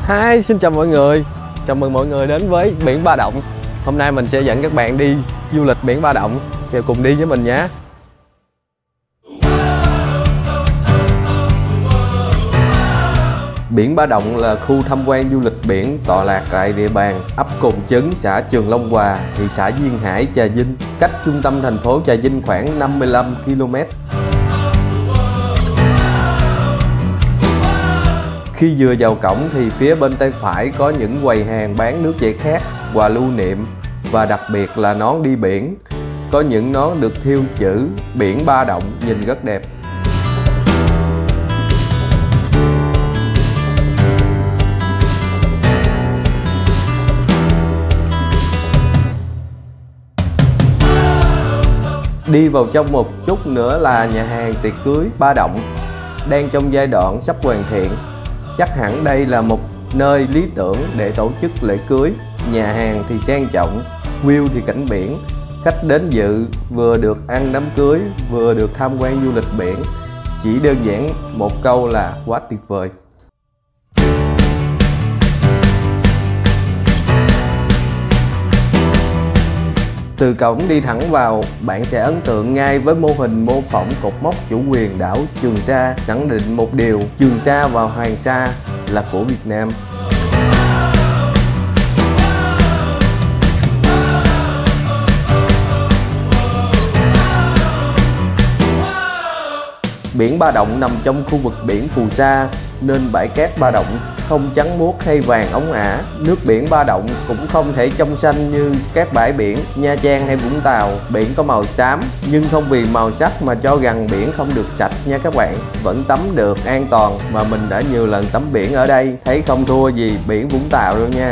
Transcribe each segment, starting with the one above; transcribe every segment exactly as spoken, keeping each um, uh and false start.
Hi, xin chào mọi người. Chào mừng mọi người đến với biển Ba Động. Hôm nay mình sẽ dẫn các bạn đi du lịch biển Ba Động. Và cùng đi với mình nhé. Biển Ba Động là khu tham quan du lịch biển tọa lạc tại địa bàn ấp Cồn Chấn, xã Trường Long Hòa, thị xã Duyên Hải, Trà Vinh, cách trung tâm thành phố Trà Vinh khoảng năm mươi lăm ki lô mét. Khi vừa vào cổng thì phía bên tay phải có những quầy hàng bán nước giải khát, quà lưu niệm và đặc biệt là nón đi biển. Có những nón được thêu chữ Biển Ba Động nhìn rất đẹp. Đi vào trong một chút nữa là nhà hàng tiệc cưới Ba Động, đang trong giai đoạn sắp hoàn thiện. Chắc hẳn đây là một nơi lý tưởng để tổ chức lễ cưới. Nhà hàng thì sang trọng, view thì cảnh biển. Khách đến dự vừa được ăn đám cưới, vừa được tham quan du lịch biển. Chỉ đơn giản một câu là quá tuyệt vời. Từ cổng đi thẳng vào, bạn sẽ ấn tượng ngay với mô hình mô phỏng cột mốc chủ quyền đảo Trường Sa, khẳng định một điều: Trường Sa và Hoàng Sa là của Việt Nam. Biển Ba Động nằm trong khu vực biển Phù Sa nên bãi cát Ba Động không trắng muốt hay vàng óng ả. Nước biển Ba Động cũng không thể trong xanh như các bãi biển Nha Trang hay Vũng Tàu. Biển có màu xám nhưng không vì màu sắc mà cho rằng biển không được sạch nha các bạn. Vẫn tắm được an toàn, mà mình đã nhiều lần tắm biển ở đây, thấy không thua gì biển Vũng Tàu đâu nha.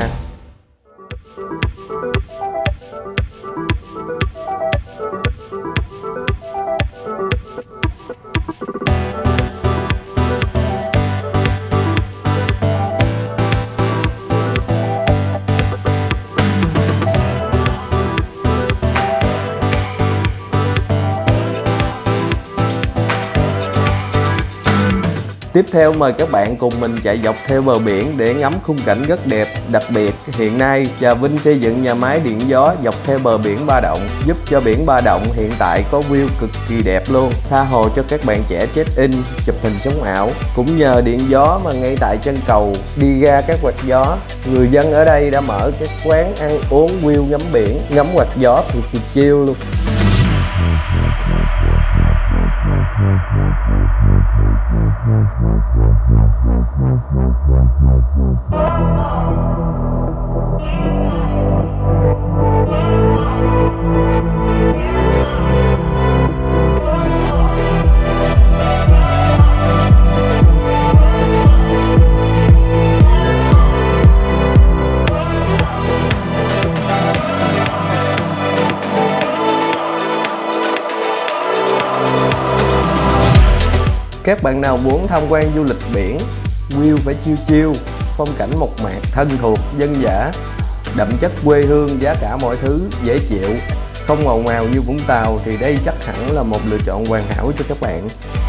Tiếp theo mời các bạn cùng mình chạy dọc theo bờ biển để ngắm khung cảnh rất đẹp. Đặc biệt hiện nay Trà Vinh xây dựng nhà máy điện gió dọc theo bờ biển Ba Động, giúp cho biển Ba Động hiện tại có view cực kỳ đẹp luôn, tha hồ cho các bạn trẻ check-in, chụp hình sống ảo. Cũng nhờ điện gió mà ngay tại chân cầu đi ra các quạt gió, người dân ở đây đã mở các quán ăn uống view ngắm biển, ngắm quạt gió cực kỳ chill luôn. Các bạn nào muốn tham quan du lịch biển, view phải chill chill, phong cảnh mộc mạc, thân thuộc, dân dã, đậm chất quê hương, giá cả mọi thứ dễ chịu, không ngầu ngào như Vũng Tàu thì đây chắc hẳn là một lựa chọn hoàn hảo cho các bạn.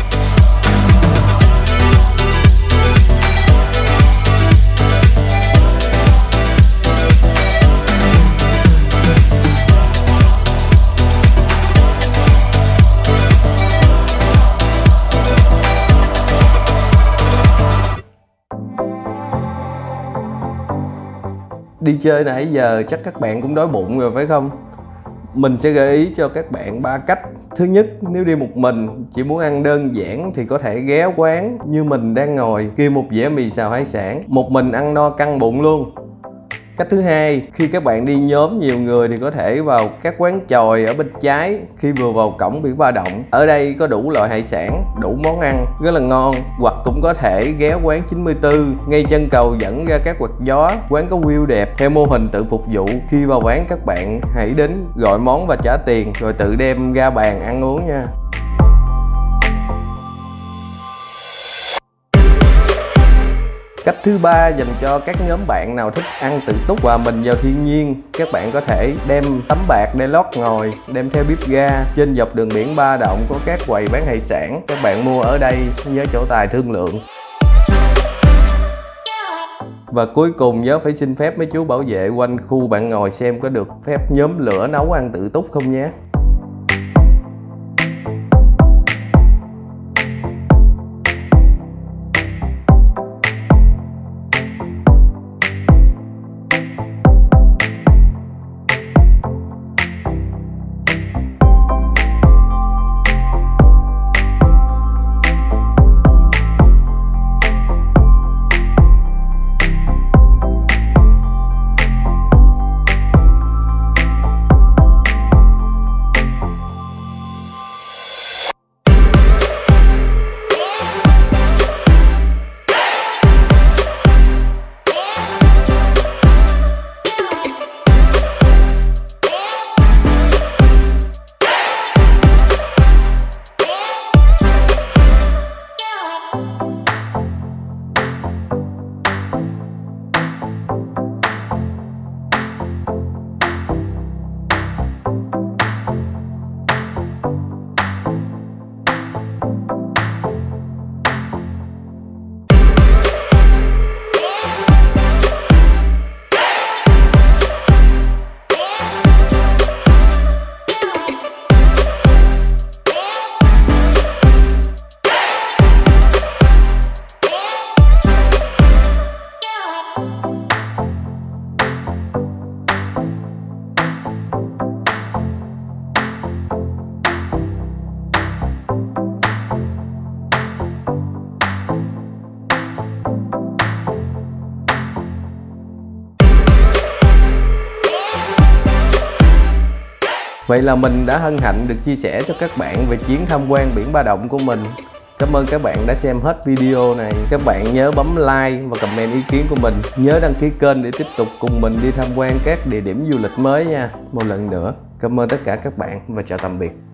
Đi chơi nãy giờ chắc các bạn cũng đói bụng rồi phải không? Mình sẽ gợi ý cho các bạn ba cách. Thứ nhất, nếu đi một mình chỉ muốn ăn đơn giản thì có thể ghé quán như mình đang ngồi, kêu một dĩa mì xào hải sản, một mình ăn no căng bụng luôn. Cách thứ hai, khi các bạn đi nhóm nhiều người thì có thể vào các quán chòi ở bên trái khi vừa vào cổng biển Ba Động. Ở đây có đủ loại hải sản, đủ món ăn rất là ngon. Hoặc cũng có thể ghé quán chín mươi tư ngay chân cầu dẫn ra các quạt gió. Quán có view đẹp theo mô hình tự phục vụ. Khi vào quán các bạn hãy đến gọi món và trả tiền rồi tự đem ra bàn ăn uống nha. Cách thứ ba dành cho các nhóm bạn nào thích ăn tự túc hòa mình vào thiên nhiên, các bạn có thể đem tấm bạc để lót ngồi, đem theo bếp ga. Trên dọc đường biển Ba Động có các quầy bán hải sản, các bạn mua ở đây nhớ chỗ tài thương lượng. Và cuối cùng nhớ phải xin phép mấy chú bảo vệ quanh khu bạn ngồi xem có được phép nhóm lửa nấu ăn tự túc không nhé. Vậy là mình đã hân hạnh được chia sẻ cho các bạn về chuyến tham quan biển Ba Động của mình. Cảm ơn các bạn đã xem hết video này. Các bạn nhớ bấm like và comment ý kiến của mình. Nhớ đăng ký kênh để tiếp tục cùng mình đi tham quan các địa điểm du lịch mới nha. Một lần nữa, cảm ơn tất cả các bạn và chào tạm biệt.